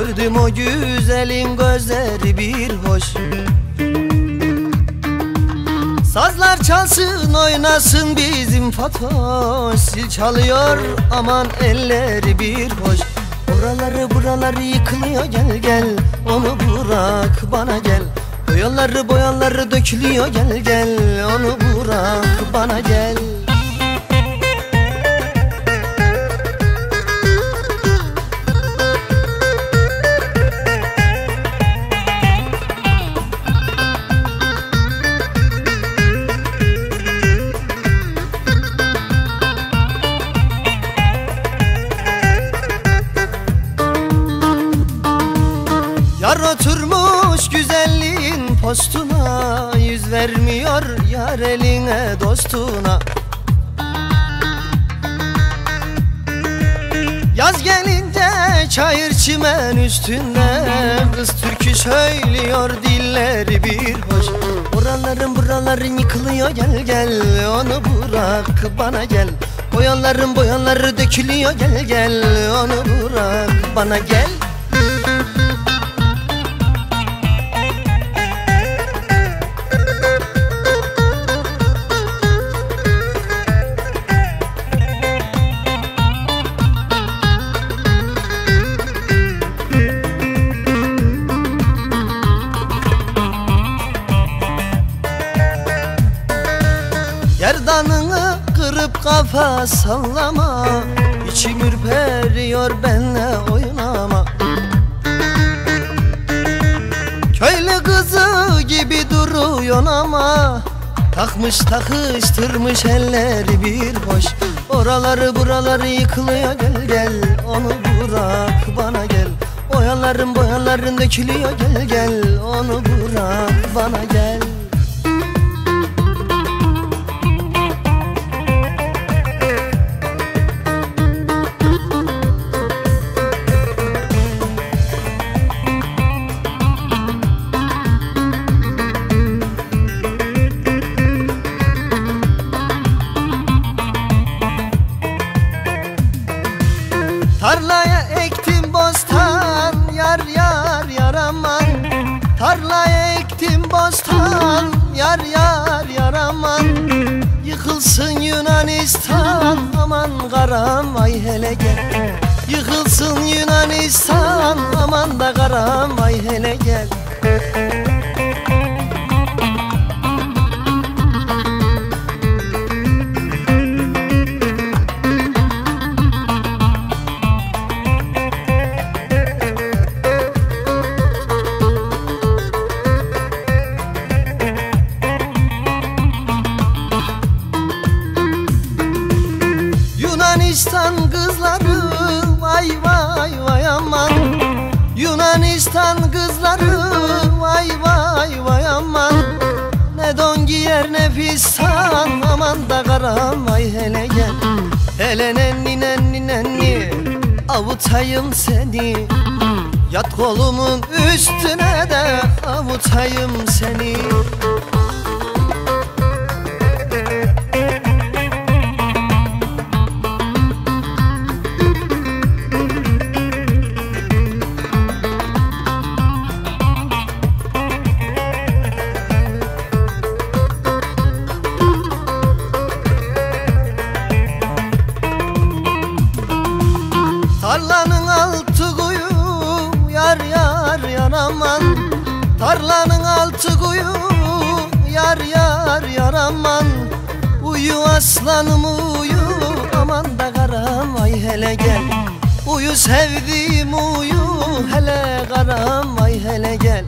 Gördüm o güzelin gözleri bir hoş. Sazlar çalsın oynasın bizim Fatoş. Zil çalıyor aman elleri bir hoş. Oraları buraları yıkılıyor gel gel, onu bırak bana gel. Boyaları dökülüyor gel gel, onu bırak bana gel. Yar oturmuş güzelliğin postuna, yüz vermiyor yar eline dostuna. Yaz gelince çayır çimen üstünde, kız türkü söylüyor dilleri bir hoş. Buraların yıkılıyor gel gel, onu bırak bana gel. Boyaları dökülüyor gel gel, onu bırak bana gel. Gerdanını kırıp kafa sallama, İçim ürperiyor benle oynama. Köylü kızı gibi duruyorsun ama, takmış takıştırmış elleri bir hoş. Buraları yıkılıyor gel gel, onu bırak bana gel. Boyaların dökülüyor gel gel, onu bırak bana gel. Tarlaya ektim bostan yar yar yar aman. Tarlaya ektim bostan yar yar yar aman. Yıkılsın Yunanistan aman karam vay hele gel. Yıkılsın Yunanistan aman da karam vay hele gel. Yunanistan kızları vay vay vay aman. Yunanistan kızları vay vay vay aman. Ne don giyer ne fistan aman da karam vay hele gel. Hele nenni nenni nenni avutayım seni. Yat kolumun üstüne de avutayım seni. Tarlanın altı kuyu yar yar yar aman. Tarlanın altı kuyu yar yar yar aman. Uyu aslanım uyu aman da karam vay hele gel. Uyu sevdiğim uyu hele karam vay hele gel.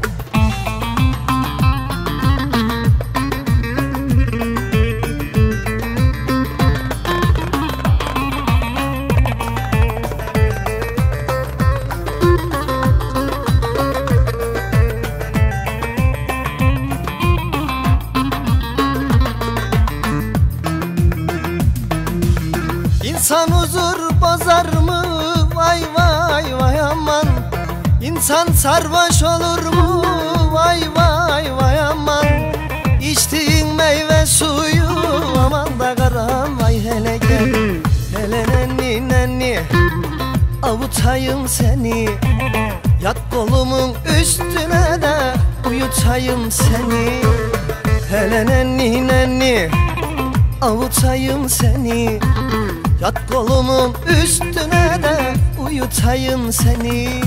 İnsan huzur bozar mı vay vay vay aman. İnsan sarhoş olur mu vay vay vay aman. İçtiğin meyve suyu aman da karam vay hele gel. Hele nenni nenni avutayım seni. Yat kolumun üstüne de uyutayım seni. Hele nenni nenni avutayım seni. Yat kolumun üstüne de uyutayım seni.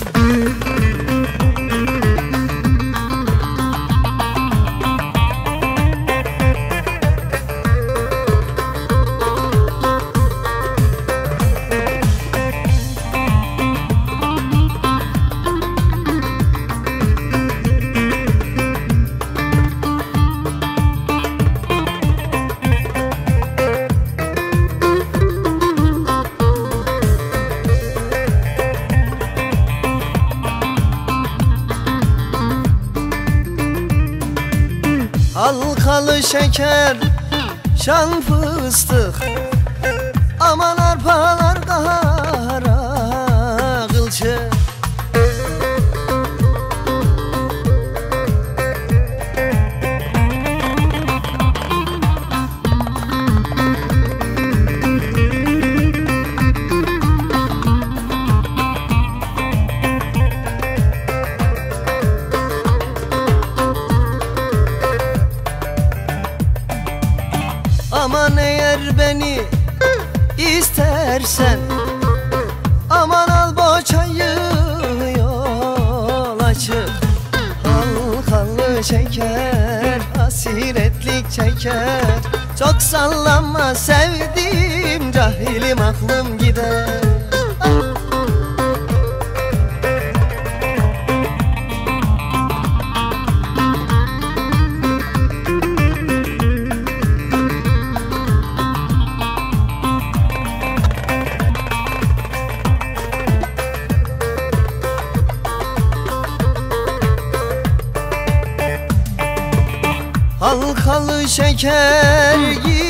Halkalı şeker, şan fıstık, aman arpalar kara kılçık. Aman eğer beni istersen, aman al boçayı yol açık. Halkalı şeker, hasiretlik çeker. Çok sallanma sevdiğim, cahilim aklım gider. Halkalı şeker